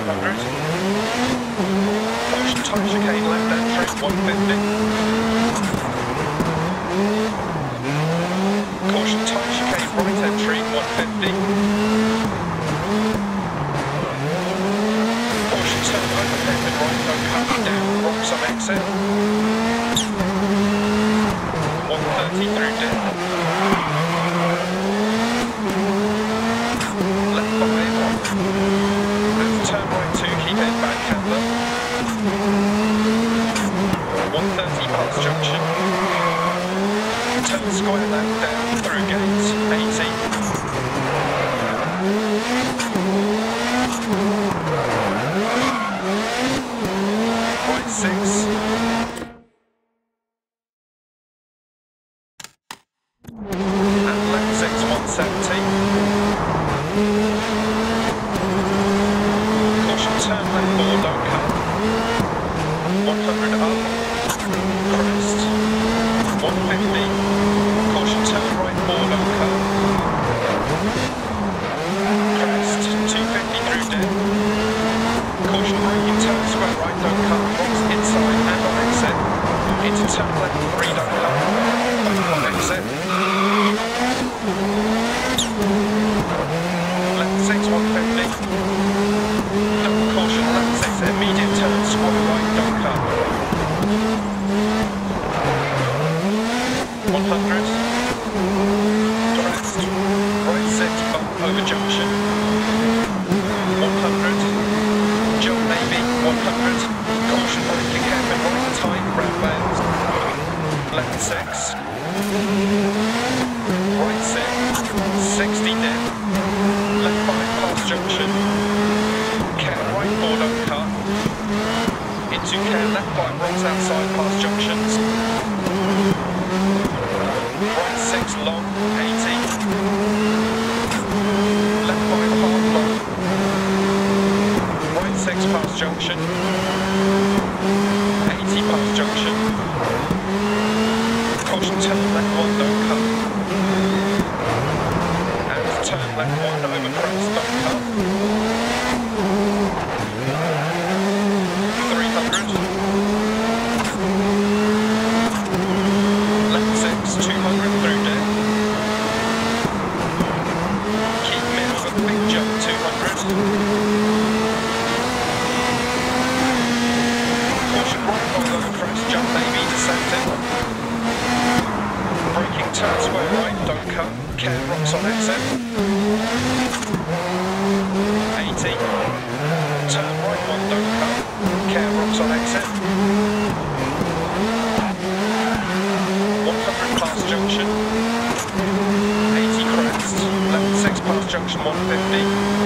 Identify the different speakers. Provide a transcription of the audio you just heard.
Speaker 1: 200. Caution, tight chicane, left entry, 150. Caution, tight chicane, right entry, 150. Caution, turn over hairpin right, don't cut down, rocks on exit. 130 through dip. Left 5. And turn right 2, keep it back handler. 130 past junction. Turn square left down through gates, 80. Right 6. And left 6, 170. Caution, turn left 4, don't cut. 100 up. Crest. 150. Caution, turn right 4, don't cut. Crest. 250 through dip. Caution, braking, turn square right, don't cut. Rocks inside and on exit. Into turn left 3, don't cut. Back on exit. Left 6, 150. Double caution, left 6, immediate turn, square right, don't cut. 100. Crest. Right 6, bump over junction. 100. Jump maybe, 100. Caution, braking hairpin right, tight, round bends. Left 6. Right 6. 60 dip. Left 5 past junction. Care right 4, don't cut. Into care left 5 rocks outside past junctions. Right 6 long, 80. Left 5 hard long. Right 6 past junction. 80 past junction. Caution, turn left 1, don't cut. And turn left 1 over crest, don't cut. 300. Left 6, 200 through dip. Keep mid of a big jump, 200. Caution, right 5 over crest, jump maybe, descending. Braking, turn square right, don't cut. Care rocks on exit. 80. Turn right 1, don't cut. Care rocks on exit. 100 past junction. 80 crest. Left 6 past junction, 150.